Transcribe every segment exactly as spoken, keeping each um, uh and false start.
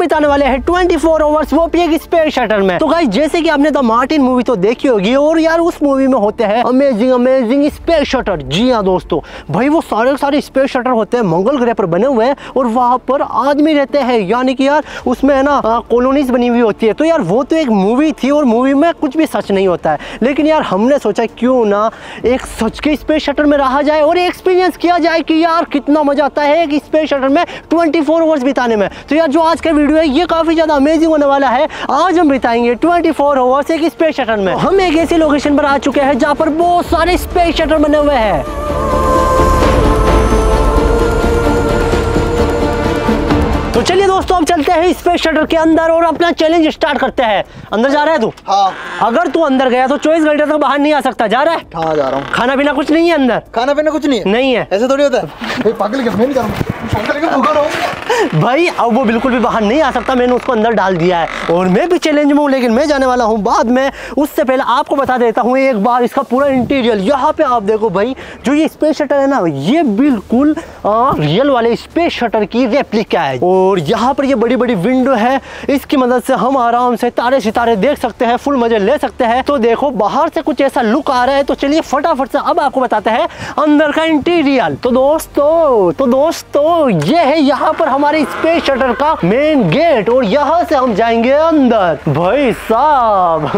बिताने वाले हैं चौबीस आवर्स, वो भी एक स्पेस शटल में। तो गाइस जैसे कि आपने द मार्टिन मूवी तो देखी होगी और यार उस मूवी में होते हैं अमेजिंग अमेजिंग स्पेस शटल। जी हाँ दोस्तों, भाई वो सारे सारे स्पेस शटल होते हैं मंगल ग्रह पर बने हुए हैं और वहां पर आदमी रहते हैं, यानी कि यार उसमें है ना कॉलोनीज बनी हुई होती है। तो यार वो तो एक मूवी थी और मूवी में कुछ भी सच नहीं होता है, लेकिन यार हमने सोचा क्यों ना एक सच के स्पेस शटल में रहा जाए और एक्सपीरियंस किया जाए कि यार कितना मजा आता है एक स्पेस शटल में चौबीस आवर्स बिताने में। तो यार जो आज का वीडियो है ये काफी ज्यादा अमेजिंग होने वाला है। आज हम बिताएंगे चौबीस आवर्स एक स्पेस शटल में। हम एक ऐसी लोकेशन पर आ चुके हैं जहां पर बहुत सारे स्पेस शटल बने हुए हैं। तो चलिए दोस्तों अब चलते हैं स्पेस शटल के अंदर और अपना चैलेंज स्टार्ट करते हैं। अंदर जा रहा है तू? हाँ। अगर तू अंदर गया तो चौबीस घंटे तक बाहर नहीं आ सकता। जा रहा है? हाँ जा रहा हूँ। खाना पीना कुछ नहीं है अंदर? खाना पीना कुछ नहीं है। नहीं है? ऐसे थोड़ी होता है। पागल क्या, मैं नहीं जा रहा हूँ भाई। अब वो बिल्कुल भी बाहर नहीं आ सकता, मैंने उसको अंदर डाल दिया है और मैं भी चैलेंज में हूँ, लेकिन मैं जाने वाला हूँ बाद में। उससे पहले आपको बता देता हूँ एक बार इसका पूरा इंटीरियर। यहाँ पे आप देखो भाई, जो ये स्पेस शटल है ना ये बिल्कुल रियल वाले स्पेस शटल की रेप्लिका है और यहाँ पर ये बड़ी बड़ी विंडो है, इसकी मदद से हम आराम से तारे सितारे देख सकते हैं, फुल मजे ले सकते हैं। तो देखो बाहर से कुछ ऐसा लुक आ रहा है। तो चलिए फटाफट से अब आपको बताते हैं अंदर का इंटीरियर। तो दोस्तों तो दोस्तों ये है यहाँ पर हमारे स्पेस शटल का मेन गेट और यहाँ से हम जाएंगे अंदर। भाई साहब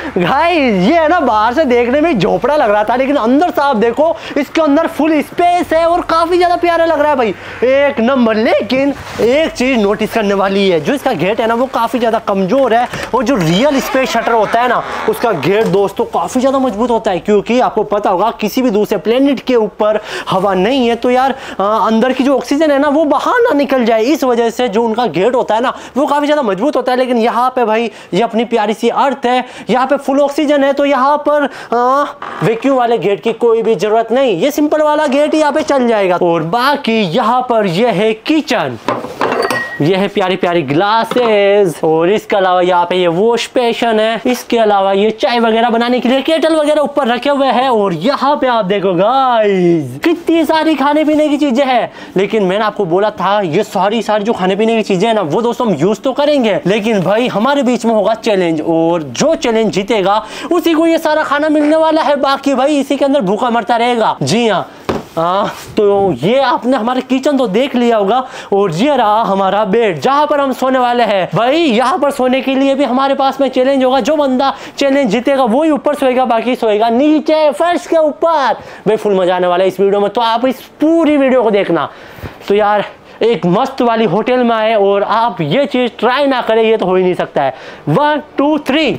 गाइस ये है ना बाहर से देखने में झोपड़ा लग रहा था, लेकिन अंदर साहब देखो इसके अंदर फुल स्पेस है और काफी ज्यादा प्यारा लग रहा है भाई, एक नंबर। लेकिन एक चीज नोटिस करने वाली है, जो इसका गेट है ना वो काफी ज्यादा कमजोर है और जो रियल स्पेस शटल होता है ना उसका गेट दोस्तों काफी ज्यादा मजबूत होता है, क्योंकि आपको पता होगा किसी भी दूसरे प्लेनेट के ऊपर हवा नहीं है तो यार आ, अंदर की जो ऑक्सीजन है ना वो बाहर ना निकल जाए, इस वजह से जो उनका गेट होता है ना वो काफी ज्यादा मजबूत होता है। लेकिन यहाँ पे भाई ये अपनी प्यारी सी अर्थ है, यहाँ पे फुल ऑक्सीजन है, तो यहाँ पर वैक्यूम वाले गेट की कोई भी जरूरत नहीं, ये सिंपल वाला गेट यहाँ पे चल जाएगा। और बाकी यहाँ पर यह है किचन, ये है प्यारी प्यारी ग्लासेस और इसके अलावा यहाँ पे ये वॉश बेसिन है, इसके अलावा ये चाय वगैरह बनाने के लिए केटल वगैरह ऊपर रखे हुए हैं। और यहाँ पे आप देखो गाइस कितनी सारी खाने पीने की चीजें हैं, लेकिन मैंने आपको बोला था ये सारी सारी जो खाने पीने की चीजें है ना वो दोस्तों हम यूज तो करेंगे, लेकिन भाई हमारे बीच में होगा चैलेंज और जो चैलेंज जीतेगा उसी को ये सारा खाना मिलने वाला है, बाकी भाई इसी के अंदर भूखा मरता रहेगा। जी हाँ। आ, तो ये आपने हमारे किचन तो देख लिया होगा और ये रहा हमारा बेड जहां पर हम सोने वाले हैं। भाई यहाँ पर सोने के लिए भी हमारे पास में चैलेंज होगा, जो बंदा चैलेंज जीतेगा वो ही ऊपर सोएगा, बाकी सोएगा नीचे फर्श के ऊपर। भाई फुल मजा आने वाला है इस वीडियो में, तो आप इस पूरी वीडियो को देखना। तो यार एक मस्त वाली होटल में आए और आप ये चीज ट्राई ना करें ये तो हो ही नहीं सकता है। One two three.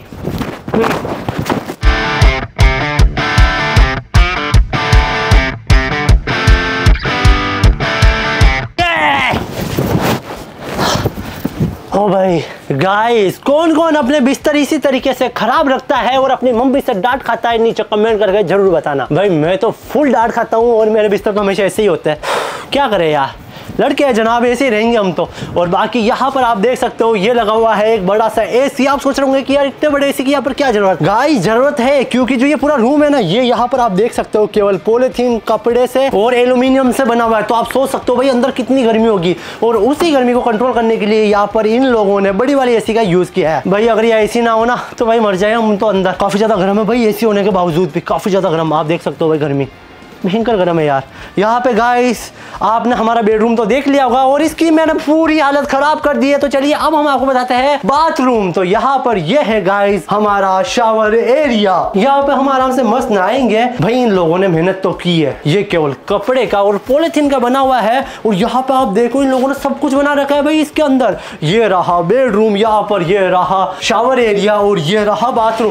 ओ भाई गाइस, कौन कौन अपने बिस्तर इसी तरीके से खराब रखता है और अपनी मम्मी से डांट खाता है, नीचे कमेंट करके जरूर बताना। भाई मैं तो फुल डांट खाता हूँ और मेरे बिस्तर तो हमेशा ऐसे ही होते हैं, क्या करें यार, लड़के हैं जनाब, ऐसे ही रहेंगे हम तो। और बाकी यहाँ पर आप देख सकते हो ये लगा हुआ है एक बड़ा सा एसी। आप सोच रहे होंगे कि यार इतने बड़े एसी की यहाँ पर क्या जरूरत? गाइस जरूरत है, क्योंकि जो ये पूरा रूम है ना ये यहाँ पर आप देख सकते हो केवल पॉलीथीन कपड़े से और एल्यूमिनियम से बना हुआ है। तो आप सोच सकते हो भाई अंदर कितनी गर्मी होगी, और उसी गर्मी को कंट्रोल करने के लिए यहाँ पर इन लोगों ने बड़ी वाली एसी का यूज किया है। भाई अगर ये एसी ना हो ना तो भाई मर जाए हम तो अंदर। काफी ज्यादा गर्म है भाई, एसी होने के बावजूद भी काफी ज्यादा गर्म। आप देख सकते हो भाई गर्मी भयंकर गर्म है यार। यहाँ पे गाइस आपने हमारा बेडरूम तो देख लिया होगा और इसकी मैंने पूरी हालत खराब कर दी है। तो चलिए अब हम आपको बताते हैं बाथरूम। तो यहाँ पर यह है गाइस हमारा शावर एरिया, यहाँ पे हम आराम से मस्त नहाएंगे। भाई इन लोगों ने मेहनत तो की है, ये केवल कपड़े का और पॉलिथीन का बना हुआ है। और यहाँ पे आप देखो इन लोगों ने सब कुछ बना रखा है भाई इसके अंदर। ये रहा बेडरूम, यहाँ पर ये रहा शावर एरिया और ये रहा बाथरूम।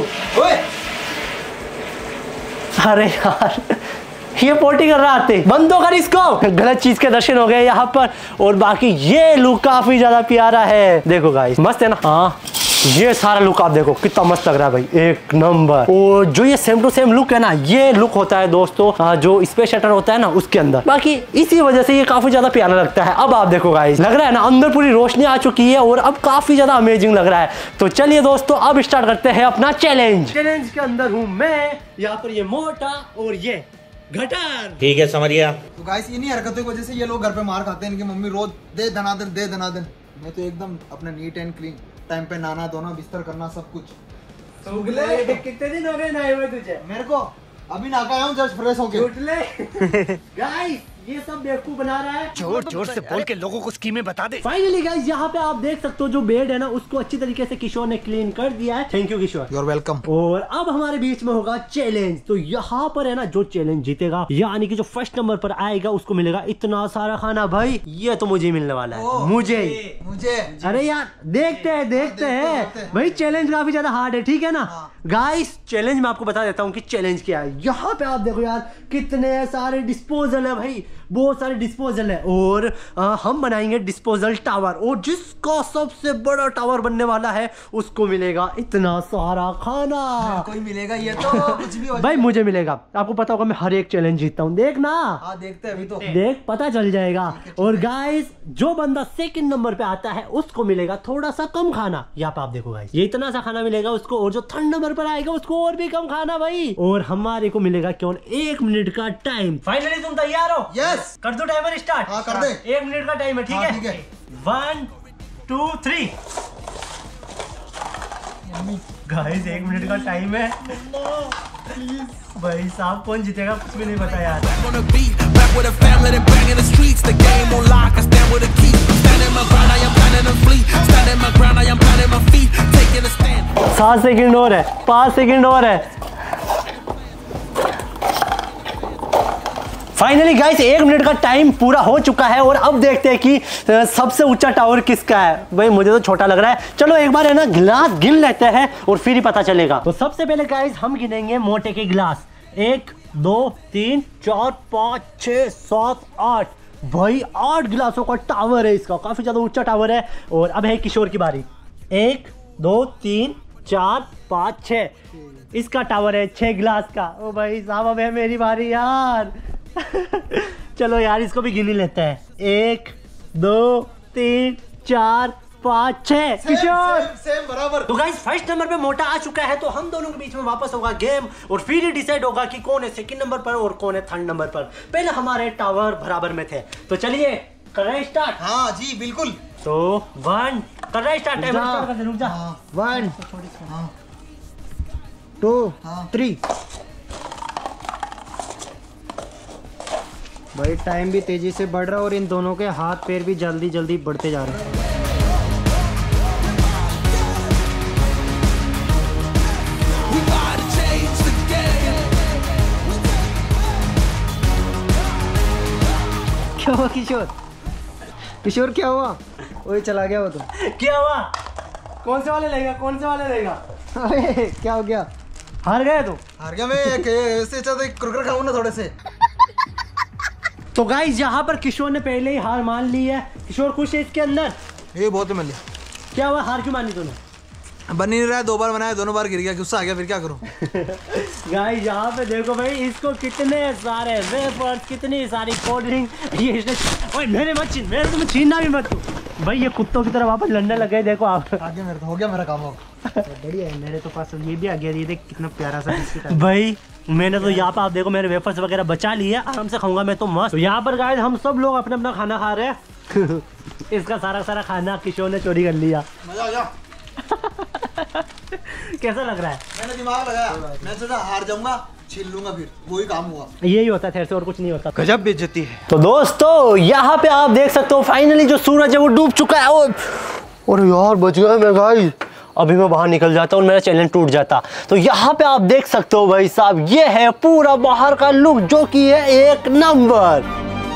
अरे यार ये पोटी कर रहा थे, बंद तो कर इसको। गलत चीज के दर्शन हो गए यहाँ पर। और बाकी ये लुक काफी ज्यादा प्यारा है, देखो गाइस मस्त है ना। हाँ ये सारा लुक आप देखो कितना मस्त लग रहा है भाई, एक नंबर। और जो ये सेम टू सेम लुक है ना ये लुक होता है दोस्तों जो स्पेस शटल होता है ना उसके अंदर। बाकी इसी वजह से ये काफी ज्यादा प्यारा लगता है। अब आप देखो गाइस लग रहा है ना अंदर पूरी रोशनी आ चुकी है और अब काफी ज्यादा अमेजिंग लग रहा है। तो चलिए दोस्तों अब स्टार्ट करते हैं अपना चैलेंज। चैलेंज के अंदर हूँ मैं, यहाँ पर ये मोटा और ये घटार। ठीक है समझ गया। तो गाइस इन्हीं हरकतों की वजह से ये लोग घर पे मार खाते हैं। इनकी मम्मी रोज दे दनादन दे दनादन। मैं तो एकदम अपना नीट एंड क्लीन, टाइम पे नहाना धोना बिस्तर करना सब कुछ। कितने दिन हो गए नहाए हुए तुझे? मेरे को अभी नहा के आया हूँ जस्ट फ्रेश होके। गाइस ये सब बेवकूफ बना रहा है, जोर जोर से बोल के लोगों को स्कीमें बता दे। फाइनली गाइस यहाँ पे आप देख सकते हो जो बेड है ना उसको अच्छी तरीके से किशोर ने क्लीन कर दिया है। Thank you Kishore, you are welcome. और अब हमारे बीच में होगा चैलेंज। तो यहाँ पर है ना जो चैलेंज जीतेगा यानी कि जो फर्स्ट नंबर पर आएगा उसको मिलेगा इतना सारा खाना। भाई ये तो मुझे मिलने वाला है, मुझे मुझे अरे यार देखते हैं देखते हैं भाई, चैलेंज काफी ज्यादा हार्ड है, ठीक है ना गाइस। चैलेंज मैं आपको बता देता हूँ कि चैलेंज क्या है। यहाँ पे आप देखो यार कितने सारे डिस्पोजल है भाई, बहुत सारे डिस्पोजल है। और आ, हम बनाएंगे डिस्पोजल टावर, और जिसका सबसे बड़ा टावर बनने वाला है उसको मिलेगा इतना सारा खाना। कोई मिलेगा ये तो कुछ भी हो भाई मुझे मिलेगा, आपको पता होगा मैं हर एक चैलेंज जीतता हूँ, देखना। हाँ देखते हैं अभी तो, देख पता चल जाएगा। और गाइस जो बंदा सेकंड नंबर पे आता है उसको मिलेगा थोड़ा सा कम खाना। यहाँ पे आप देखो गाइस ये इतना सा खाना मिलेगा उसको, और जो थर्ड नंबर पर आएगा उसको और भी कम खाना भाई। और हमारे को मिलेगा क्यों एक मिनट का टाइम। फाइनली तुम तैयार हो? यस कर दो टाइमर स्टार्ट। हाँ कर दे। एक मिनट का टाइम है, ठीक है? ठीक है। One two three. गाइस एक मिनट का टाइम है। भाई साहब कौन जीतेगा कुछ भी नहीं पता यार। सात सेकंड और है, पाँच सेकंड और है। फाइनली गाइस एक मिनट का टाइम पूरा हो चुका है, और अब देखते हैं कि सबसे ऊंचा टावर किसका है। भाई मुझे तो छोटा लग रहा है, चलो एक बार है ना गिलास गिन लेते हैं और फिर ही पता चलेगा। तो सबसे पहले गाइस हम गिनेंगे मोटे के गिलास। एक दो तीन चार पाँच छः सात आठ। भाई आठ गिलासों का टावर है इसका, काफी ज्यादा ऊंचा टावर है। और अब है किशोर की बारी। एक दो तीन चार पाँच छः, इसका टावर है छः गिलास का। ओ भाई साहब अब है मेरी बारी यार। चलो यार इसको भी गिन ही लेते हैं। एक दो तीन चार पाँच छः। किशोर सेम, सेम बराबर। तो गाइस फर्स्ट नंबर पे मोटा आ चुका है, तो हम दोनों के बीच में वापस होगा गेम, और फिर ही डिसाइड होगा कि कौन है सेकंड नंबर पर और कौन है थर्ड नंबर पर। पहले हमारे टावर बराबर में थे, तो चलिए कर रहे हैं स्टार्ट। हाँ जी बिल्कुल। तो वन कर रहे हैं स्टार्ट। टाइमर स्टार्ट कर दे, रुक जा। One two three. भाई टाइम भी तेजी से बढ़ रहा है और इन दोनों के हाथ पैर भी जल्दी जल्दी बढ़ते जा रहे हैं। क्या हुआ किशोर? किशोर क्या हुआ? वही चला गया वो तो। क्या हुआ? कौन से वाले लेगा? कौन से वाले लेगा? अरे क्या हो गया? हार गए तो? हार गया मैं। ऐसे चाहते कुरकुरे खाऊं ना थोड़े से। तो गाइस यहाँ पर किशोर ने पहले ही हार मान ली है। किशोर खुश है इसके अंदर? ये बहुत मिल क्या हुआ, हार क्यों मानी तूने? बन नहीं रहा है, दो बार बनाया दोनों बार गिर गया, गुस्सा आ गया, फिर क्या करूं। गाइस यहाँ पे देखो भाई इसको कितने सारे वेफर्स, कितनी सारी कोल्ड ड्रिंक, ये इसने ओए मेरे मत छीन, मेरे तुम छीनना भी मत तू। भाई ये कुत्तों की तरह वापस लड़ने लगे, देखो आप। आगे मेरे तो हो गया मेरा काम हो। बढ़िया है, मेरे तो पास ये भी आ गया। ये देख कितना प्यारा सा बिस्किट है। भाई मैंने तो यहाँ पर आप देखो मेरे वेफर्स वगैरह बचा लिए, आराम से खाऊंगा मैं तो मस्त। तो यहाँ पर गाइस हम सब लोग अपना अपना खाना खा रहे हैं। इसका सारा सारा खाना किशोर ने चोरी कर लिया। मजा आ गया। कैसा लग रहा है? मैंने दिमाग लगाया, मैं सोचा हार जाऊंगा, छीन लूंगा, फिर वही काम हुआ। यही होता है, और कुछ नहीं होता। गजब बेइज्जती है। तो दोस्तों यहाँ पे आप देख सकते हो फाइनली जो सूरज है वो डूब चुका है। और और यार बच गया मैं गाइस, अभी मैं बाहर निकल जाता और मेरा चैलेंज टूट जाता। तो यहाँ पे आप देख सकते हो भाई साहब ये है पूरा बाहर का लुक जो कि है एक नंबर।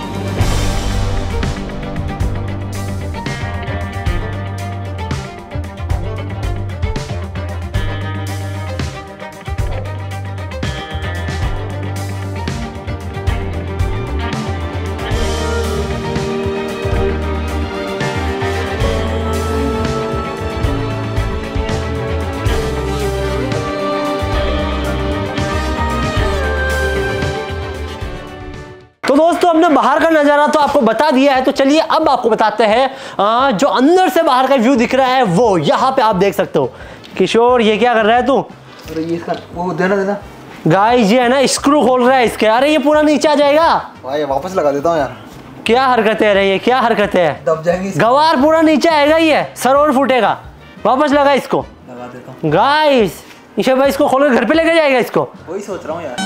तो दोस्तों हमने बाहर का नजारा तो आपको बता दिया है, तो चलिए अब आपको बताते हैं आ, जो अंदर से बाहर का व्यू दिख रहा है वो यहाँ पे आप देख सकते हो। किशोर ये क्या कर रहा है तू? अरे ये इसका वो देना देना गाइस ये है ना स्क्रू खोल रहा है इसके। अरे ये पूरा नीचे आ जाएगा। भाई वापस लगा देता हूँ यार। क्या हरकतें है रही है, क्या हरकतें है? दब जाएंगी। गवार पूरा नीचे आएगा, ये सर और फूटेगा। वापस लगा इसको, लगा देता हूँ। गाइस ईशा भाई इसको खोल के घर पे लेके जाएगा इसको। वही सोच रहा हूँ यार।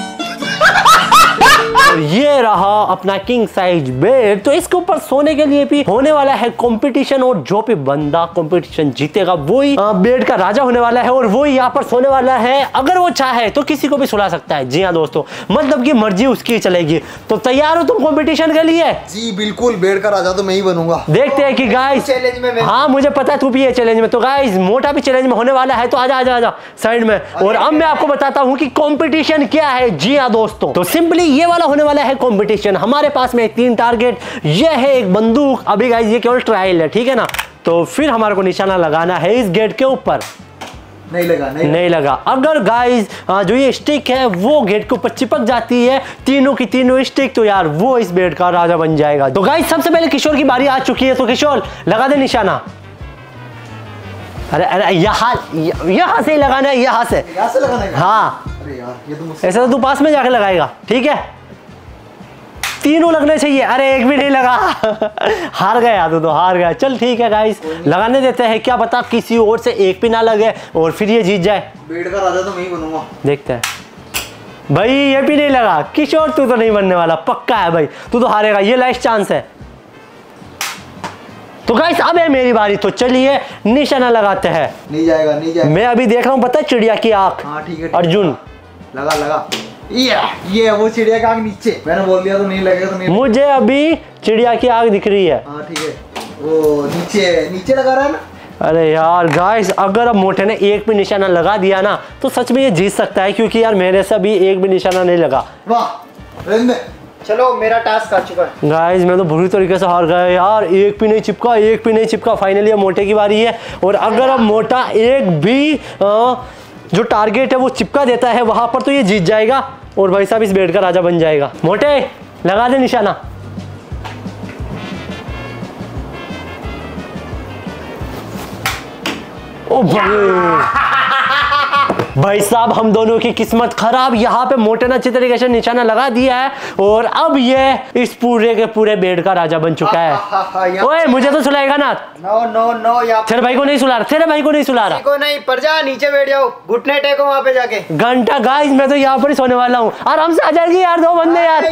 और ये रहा अपना किंग साइज बेड। तो इसके ऊपर सोने के लिए भी होने वाला है कंपटीशन, और जो भी बंदा कंपटीशन जीतेगा वही बेड का राजा होने वाला है, और वो यहाँ पर सोने वाला है। अगर वो चाहे तो किसी को भी सुला सकता है। जी हाँ दोस्तों, मतलब की मर्जी उसकी चलेगी। तो तैयार हो तुम कंपटीशन के लिए? जी बिल्कुल, बेड का राजा तो मैं ही बनूंगा। देखते हैं कि गाइस चैलेंज में मैं। हाँ मुझे पता है तू भी है चैलेंज में। तो गाइस मोटा भी चैलेंज में होने वाला है, तो आजा आजा आजा साइड में। और अब मैं आपको बताता हूँ कि कंपटीशन क्या है। जी हाँ दोस्तों, तो सिंपली ये वाला होने वाला है कंपटीशन। हमारे पास में तीन टारगेट, ये है एक बंदूक। अभी गाइस ये केवल ट्रायल है, ठीक है ना। तो फिर हमारे को निशाना लगाना है इस गेट के ऊपर। नहीं लगा, नहीं, नहीं लगा। अगर गाइस जो ये स्टिक है वो गेट के ऊपर चिपक जाती है, तीनों की तीनों स्टिक, तो यार वो इस बेड का राजा बन जाएगा। तो गाइस सबसे पहले किशोर की बारी आ चुकी है। तो किशोर लगा दे निशाना। अरे अरे यहाँ यहाँ से ही लगाना है, यहाँ से यहाँ से लगाना है। हाँ अरे यार ये तो मुझसे ऐसा तो तू पास में जाके लगाएगा, ठीक है। तीनों लगने चाहिए। अरे एक भी नहीं लगा। हार गया तो, तो हार गया। चल ठीक है गाइस, लगाने देते हैं, क्या पता किसी और से एक भी ना लगे और फिर ये जीत जाए। बेड का राजा तो मैं ही बनूंगा। देखते हैं। भाई ये भी नहीं लगा। किशोर तू तो नहीं बनने वाला, पक्का है भाई, तू तो हारेगा। ये लास्ट चांस है। तो गाइस अब है मेरी बारी, तो चलिए निशाना लगाते हैं। नहीं जाएगा, नहीं जाएगा। मैं अभी देख रहा हूँ, पता है चिड़िया की आंख। हाँ ठीक है। अर्जुन लगा लगा। ये ये वो चिड़िया का आंख नीचे। मैंने बोल दिया तो नहीं लगेगा तो नहीं। मुझे अभी चिड़िया की आंख दिख रही है। हाँ ठीक है, वो नीचे नीचे लगा रहा है ना। अरे यार गाइस, अगर अब मोटे ने एक भी निशाना लगा दिया ना तो सच में ये जीत सकता है, क्योंकि यार मेरे से अभी एक भी निशाना नहीं लगा। वाह, चलो मेरा टास्क आ चुका है। गाइस मैं तो बुरी तरीके से हार गया यार। एक भी नहीं चिपका, एक भी नहीं चिपका। फाइनली अब मोटे की बारी है, और अगर अब मोटा एक भी आ, जो टारगेट है वो चिपका देता है वहां पर, तो ये जीत जाएगा और भाई साहब इस बेड का राजा बन जाएगा। मोटे लगा दे निशाना। ओ भाई भाई साहब हम दोनों की किस्मत खराब। यहाँ पे मोटे ने अच्छी तरीके से निशाना लगा दिया है, और अब ये इस पूरे के पूरे बेड का राजा बन चुका है। ओए मुझे तो सुलाएगा ना। नो नो नो यार, तेरे भाई को नहीं सुला रहा, तेरे भाई को नहीं सुला रहा। को नहीं, पर जा नीचे बैठ जाओ, घुटने टेको वहाँ पे जाके। घंटा गाइस मैं तो यहाँ पर ही सोने वाला हूँ। आराम से आ जाएगी यार दो बंदे यार।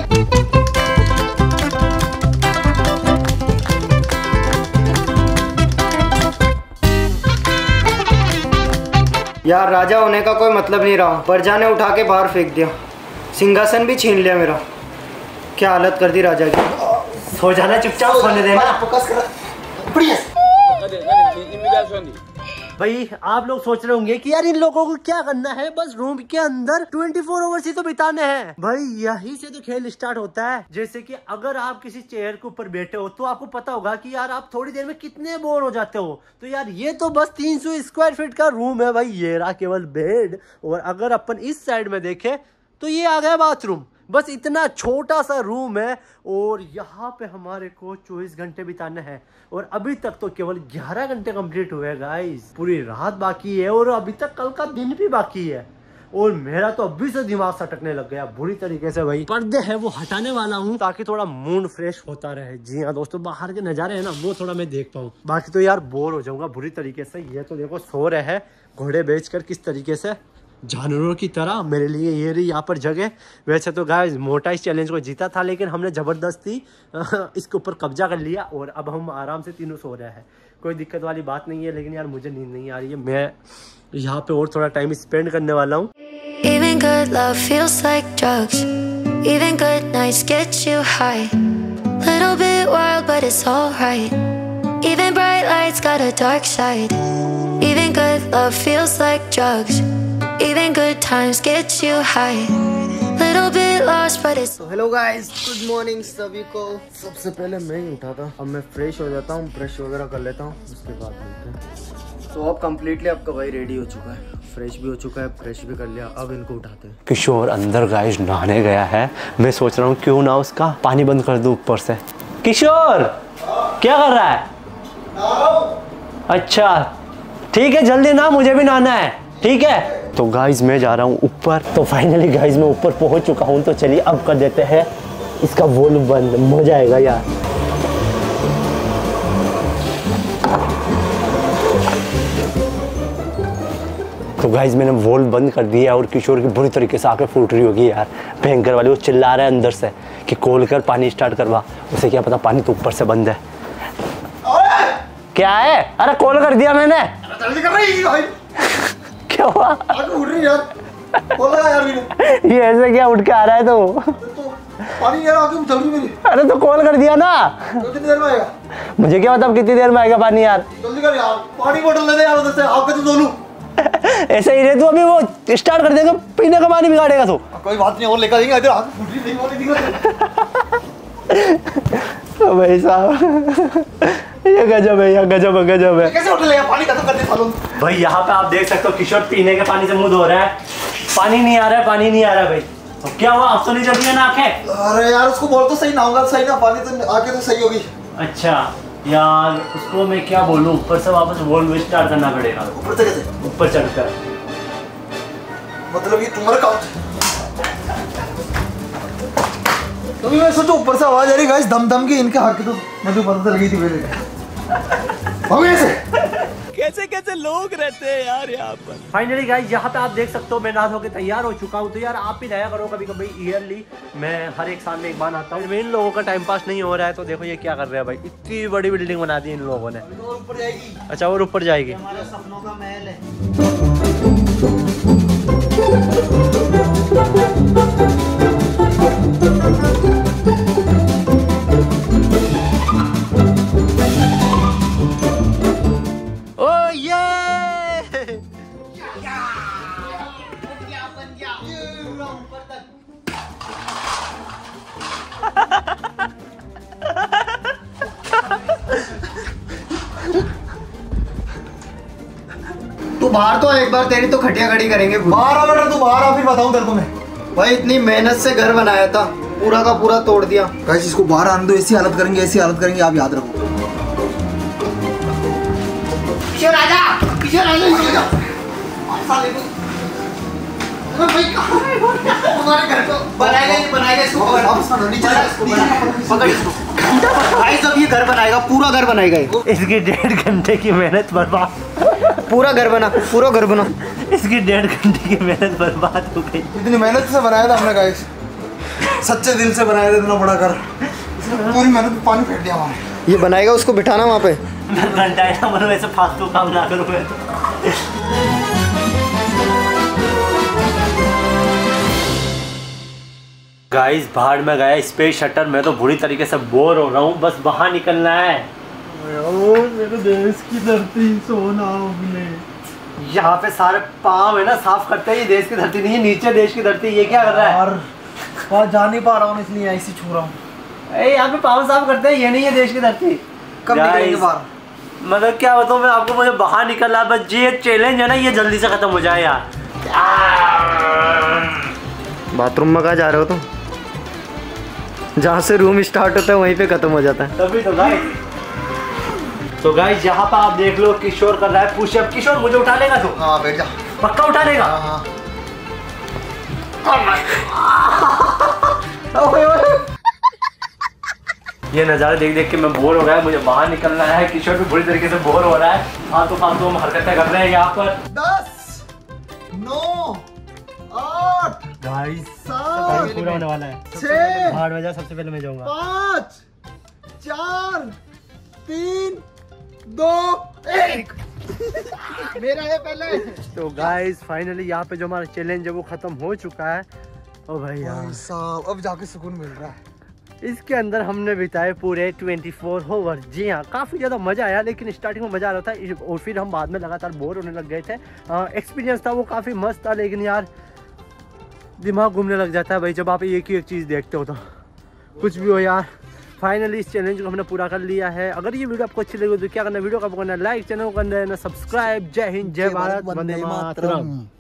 यार राजा होने का कोई मतलब नहीं रहा, प्रजा ने उठा के बाहर फेंक दिया, सिंहासन भी छीन लिया मेरा। क्या हालत कर दी राजा की। सो जाना चुपचाप, सोने देना। फोकस कर। बढ़िया। भाई आप लोग सोच रहे होंगे कि यार इन लोगों को क्या करना है, बस रूम के अंदर चौबीस आवर्स ही तो बिताने हैं। भाई यहीं से तो खेल स्टार्ट होता है। जैसे कि अगर आप किसी चेयर के ऊपर बैठे हो तो आपको पता होगा कि यार आप थोड़ी देर में कितने बोर हो जाते हो। तो यार ये तो बस तीन सौ स्क्वायर फीट का रूम है भाई। ये रहा केवल बेड, और अगर अपन इस साइड में देखें तो ये आ गया बाथरूम। बस इतना छोटा सा रूम है, और यहाँ पे हमारे को चौबीस घंटे बिताने हैं, और अभी तक तो केवल ग्यारह घंटे कंप्लीट हुए गाइस। पूरी रात बाकी है, और अभी तक कल का दिन भी बाकी है, और मेरा तो अभी से दिमाग सटकने लग गया बुरी तरीके से। भाई पर्दे है वो हटाने वाला हूँ ताकि थोड़ा मूड फ्रेश होता रहे। जी हाँ दोस्तों, बाहर के नजारे है ना वो थोड़ा मैं देख पाऊँ, बाकी तो यार बोर हो जाऊंगा बुरी तरीके से। ये तो देखो सो रहे हैं घोड़े बेचकर किस तरीके से, जानवरों की तरह। मेरे लिए ये रही यहाँ पर जगह। वैसे तो गाइस मोटा इस चैलेंज को जीता था, लेकिन हमने जबरदस्ती इसके ऊपर कब्जा कर लिया, और अब हम आराम से तीनों सो रहे हैं। कोई दिक्कत वाली बात नहीं है, लेकिन यार मुझे नींद नहीं आ रही है। मैं यहाँ पे और थोड़ा टाइम स्पेंड करने वाला हूँ। Even good love feels like drugs. Even good nights get you high. Little bit wild but it's alright. Even bright lights got a dark side. Even good love feels like drugs. Even good times get you high. Little bit lost but it's तो hello guys, good morning सभी को। सबसे पहले मैं ही उठा था, अब मैं फ्रेश हो जाता हूँ, ब्रश वगैरह कर लेता हूँ, उसके बाद मिलते हैं। तो अब कम्प्लीटली आपका भाई रेडी हो चुका है, फ्रेश भी हो चुका है, ब्रश भी कर लिया। अब इनको उठाते हैं। किशोर अंदर गाइस नहाने गया है। मैं सोच रहा हूँ क्यों ना उसका पानी बंद कर दूं ऊपर से। किशोर क्या कर रहा है? अच्छा ठीक है, जल्दी ना, मुझे भी नहाना है, ठीक है। तो गाइस मैं जा रहा हूँ ऊपर। तो फाइनली गाइस मैं ऊपर पहुँच चुका हूँ। तो चलिए अब कर देते हैं इसका वॉल्यूम बंद, मजा आएगा यार। तो गाइज मैंने वॉल्व बंद कर दिया और किशोर की बुरी तरीके से आंखें फूट रही होगी यार, भयंकर वाली। वो चिल्ला रहा है अंदर से कि खोल कर पानी स्टार्ट करवा। उसे क्या पता पानी तो ऊपर से बंद है। क्या है? अरे कॉल कर दिया मैंने। जल्दी कर रही है भाई। क्या हुआ? आंखें उड़ रही यार। बोला यार ये ऐसे क्या उठ के आ रहा है तो? पानी यार आंखें चल रही मेरी। अरे तो कॉल कर दिया ना। कितनी देर में आएगा? मुझे क्या पता कितनी देर में आएगा पानी यार। जल्दी कर यार, पानी बोतल ले दे यार उधर से, आंखें तो धो लूं। ऐसे ही रहे तू, अभी वो स्टार्ट कर देगा, पीने का पानी बिगाड़ेगा तू। कोई बात नहीं, और लेकर आएंगे। इधर आंखें फूट रही नहीं वाली तो भाई साहब ये गजब है, ये गजब है, गजब है। कैसे उठ लेगा? पानी खत्म कर दे सालों। भाई यहाँ पे आप देख सकते हो किशोर पीने के पानी से मुंह धो रहा है, पानी नहीं आ रहा है, पानी नहीं आ रहा है भाई। तो क्या हुआ, अब तो नहीं चल रही है ना आंखें? अरे यार उसको बोल तो सही, नहाऊंगा सही ना, पानी तो आके तो सही होगी। अच्छा यार उसको मैं क्या बोलूं, ऊपर से वापस वॉल्व स्टार्ट करना पड़ेगा। ऊपर से कैसे? ऊपर चढ़कर। मतलब ये तुम्हारा काम। तभी मैं सोचो ऊपर से आवाज आ रही गाइस, दम दम की। इनके हाथ की तो मुझे पता चल गई थी पहले। हम ऐसे कैसे कैसे लोग रहते हैं यार यहाँ पर। फाइनली गाइस यहाँ पे आप देख सकते हो मैं नहा धो के तैयार हो चुका हूँ। तो यार आप भी नया करो कभी कभी, ईयरली मैं हर एक साल में एक बार आता हूँ। इन लोगों का टाइम पास नहीं हो रहा है। तो देखो ये क्या कर रहे हैं भाई, इतनी बड़ी बिल्डिंग बना दी इन लोगों ने। ऊपर जाएगी। अच्छा और ऊपर जाएगी। हमारे सपनों का महल है। तू बाहर तो एक बार, तेरी तो खटिया खड़ी करेंगे। बाहर आ बेटा, तू बाहर आ, फिर बताऊं तेरे को मैं। भाई इतनी मेहनत से घर बनाया था, पूरा का पूरा तोड़ दिया। गाइस इसको बाहर आने दो, ऐसी हालत करेंगे, ऐसी हालत करेंगे, आप याद रखो। पीछे राजा, पीछे राजा। तुम्हारे घर को बनाएगा ही बनाएगा, इसको पकड़, पकड़ इसको। भाई जब ये घर बनाएगा, पूरा घर बनाएगा ये। इसकी डेढ़ घंटे की मेहनत बर्बाद। पूरा घर बना, पूरा घर बना। इसकी डेढ़ घंटे की मेहनत बर्बाद हो गई। इतनी मेहनत से बनाया था हमने गाइस, सच्चे दिल से बनाया था इतना बड़ा घर। पूरी मेहनत में पानी फेंक दिया हमारे। ये बनाएगा, उसको बिठाना वहाँ पे। घंटा है मतलब ऐसे फालतू काम ना करूँ मैं तो। गाइस बाहर में गया स्पेस शटर, मैं तो बुरी तरीके से बोर हो रहा हूँ, बस बाहर निकलना है। मेरे देश की धरती सोना उगले। यहाँ पे सारे पाँव है ना साफ करते हैं, ये देश की धरती नहीं है, नीचे देश की धरती। ये क्या कर रहा है यार? वहाँ जा नहीं पा रहा हूँ इसलिए ऐसे छू रहा हूँ। ए यहाँ पे पाँव साफ करते हैं, ये नहीं है देश की धरती। कब निकलेंगे बाहर? मतलब क्या बताऊँ मैं आपको, मुझे बाहर निकलना है बस। ये चैलेंज है ना, ये जल्दी से खत्म हो जाए यार। बाथरूम में कहाँ जा रहे हो तुम? जहाँ से रूम स्टार्ट होता है वहीं पे खत्म हो जाता है। तभी तो गाइस। तो गाइस यहाँ पर आप देख लो किशोर कर रहा है पुशअप। किशोर मुझे उठा लेगा तू? हाँ बैठ जा। पक्का उठा लेगा? हाँ ये नज़ारा देख देख के मैं बोर हो गया, मुझे बाहर निकलना है। किशोर भी बुरी तरीके से बोर हो रहा है। फालतू फालतू हम हरकतें कर रहे हैं यहाँ पर। दस, नौ, आठ, गाइस सात, पूरा होने वाला है। छः, बाहर बजा, सबसे पहले मैं जाऊंगा। पाँच, चार, तीन, दो, एक। मेरा है पहले। तो गाइस फाइनली यहाँ पे जो हमारा चैलेंज है वो खत्म हो चुका है। ओ भाई यार साहब अब जाके सुकून मिल रहा है। इसके अंदर हमने बिताए पूरे चौबीस आवर। जी हाँ काफ़ी ज़्यादा मज़ा आया, लेकिन स्टार्टिंग में मज़ा आ रहा था और फिर हम बाद में लगातार बोर होने लग गए थे। एक्सपीरियंस था वो काफ़ी मस्त था, लेकिन यार दिमाग घूमने लग जाता है भाई जब आप एक ही एक चीज़ देखते हो। तो कुछ भी हो यार, फाइनली इस चैलेंज को हमने पूरा कर लिया है। अगर ये वीडियो आपको अच्छी लगी तो क्या करना, वीडियो को करना लाइक, चैनल को करना सब्सक्राइब। जय हिंद, जय भारत, वंदे मातरम।